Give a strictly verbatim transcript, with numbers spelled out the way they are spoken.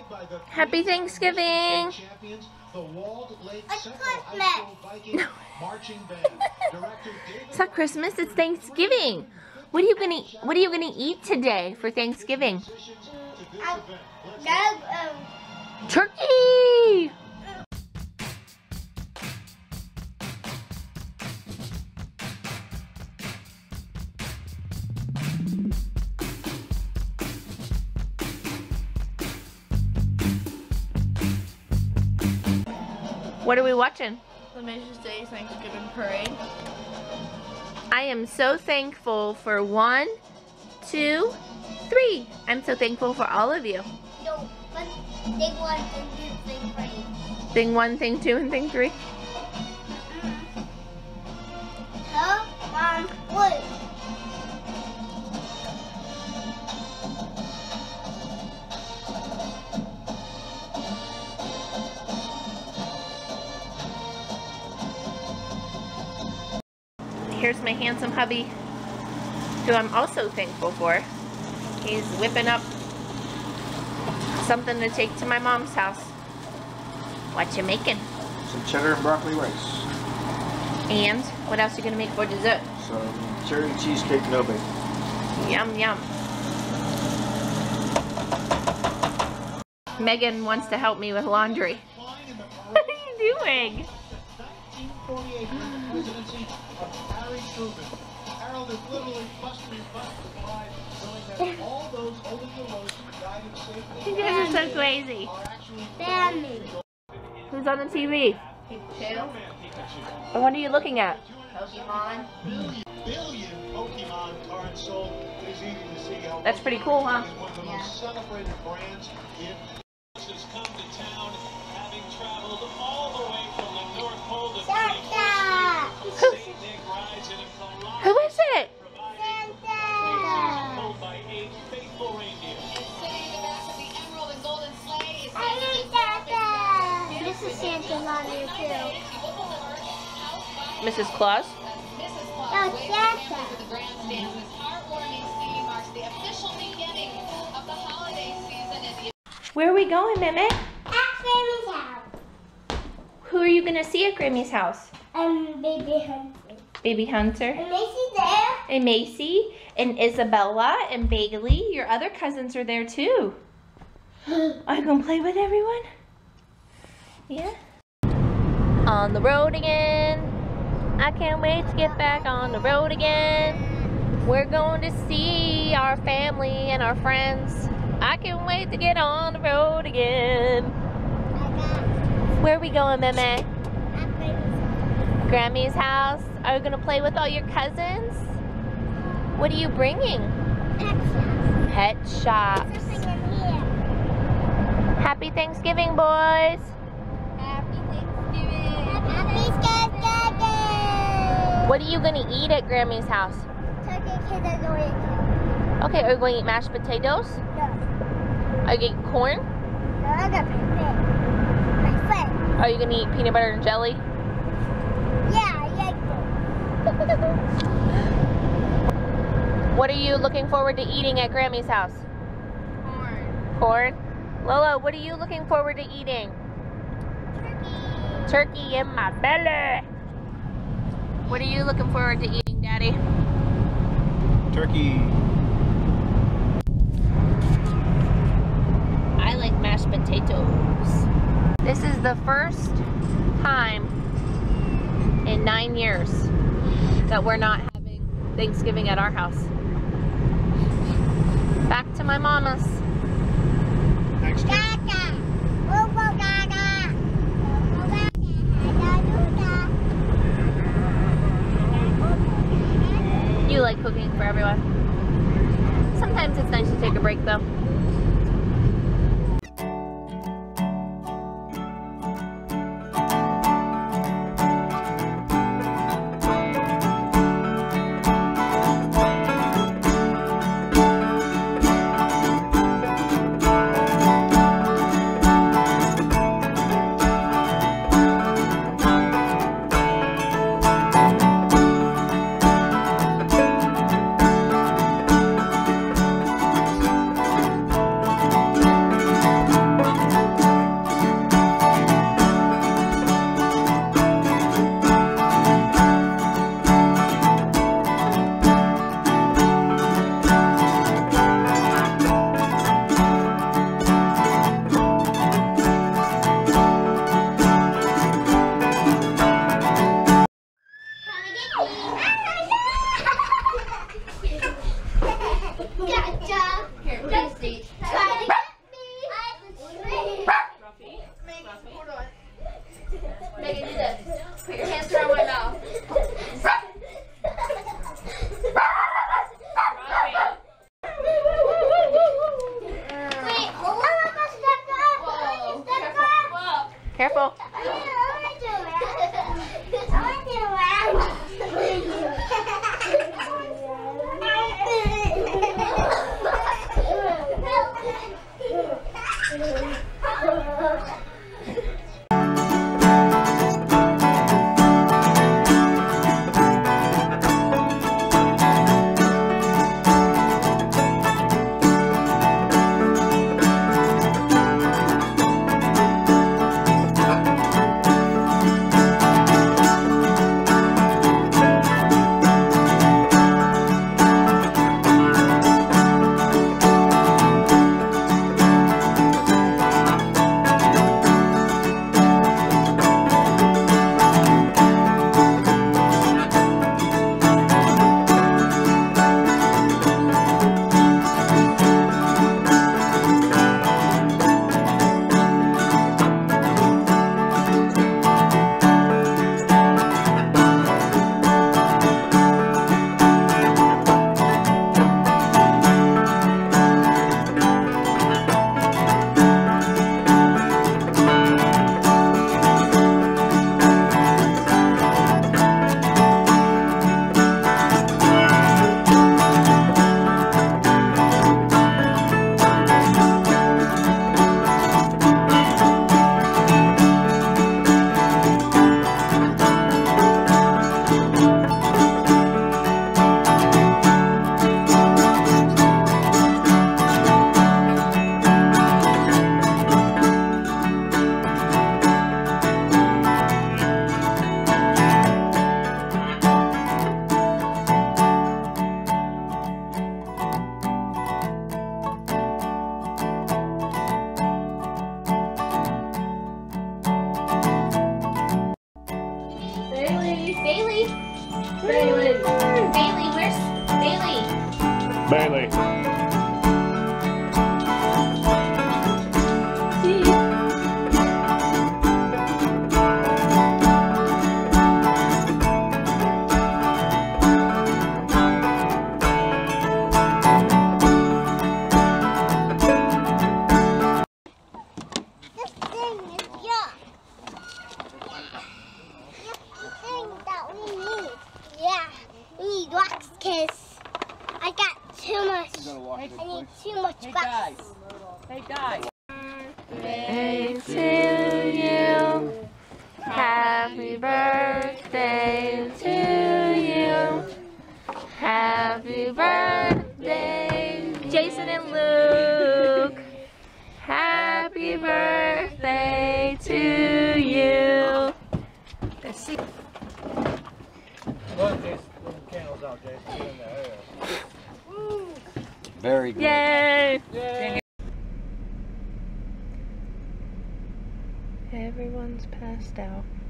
Happy Thanksgiving. It's No. It's not Christmas, it's Thanksgiving. What are you gonna what are you gonna eat today for Thanksgiving? Um, um, Turkey! What are we watching? The Macy's Day Thanksgiving Parade. I am so thankful for one, two, three. I'm so thankful for all of you. no, but they want to do thing right. Thing one, thing two, and thing three. Huh? Mom, what? Here's my handsome hubby, who I'm also thankful for. He's whipping up something to take to my mom's house. What you making? Some cheddar and broccoli rice. And what else are you gonna make for dessert? Some cherry cheesecake no bake. Yum, yum. Megan wants to help me with laundry. What are you doing? nineteen forty-eight presidency of Harry Truman. Harold is literally busting his butt with pride, knowing that all those holding the road guided safely You guys are so crazy. are actually Family. Who's on the T V? Pikachu. And what are you looking at? Pokemon. billion, billion Pokemon cards sold this evening to see how That's pretty cool, huh? is one of the Yeah. most celebrated brands in Has come to town, having traveled all the way from the North Pole to Santa! Saint Nick rides in a collage Who is it? Santa! pulled by eight faithful reindeer. I need Santa! This is Santa on here too. Missus Claus? No, Santa! Where are we going, Meme? At Grammy's house. Who are you gonna see at Grammy's house? Um, baby Hunter. Baby Hunter? And Macy's there. And Macy? And Isabella? And Bailey? Your other cousins are there too. Are you gonna play with everyone? Yeah? On the road again. I can't wait to get back on the road again. We're going to see our family and our friends. I can't wait to get on the road again. Where are we going, Meme? At Grammy's house. Grammy's house. Are you gonna play with all your cousins? What are you bringing? Pet Pet shop. shops. There's something in here. Happy Thanksgiving, boys. Happy Thanksgiving. Happy Thanksgiving. What are you gonna eat at Grammy's house? Turkey kids are going to. Okay, are you going to eat mashed potatoes? No. Are you gonna eat corn? No, I'm gonna pick my friend. Are you gonna eat peanut butter and jelly? Yeah, I like What are you looking forward to eating at Grammy's house? Corn. Corn? Lola, what are you looking forward to eating? Turkey. Turkey in my belly. What are you looking forward to eating, Daddy? Turkey. I like mashed potatoes. This is the first time in nine years that we're not having Thanksgiving at our house. Back to my mama's. Next year. Gaga. Bobo Gaga. Bobo Gaga. Gaga. You like cooking for everyone. Sometimes it's nice to take a break though. Careful. Bailey. Bailey. Bailey, where's Bailey? Bailey. This thing is yuck. Thing that we need. Yeah, we need wax because I got too much. I need too much wax. Hey guys. Birthday to you. Happy birthday to you. Happy birthday, Jason and Luke. Happy birthday to you. Let's see. Very good. Yay! Everyone's passed out.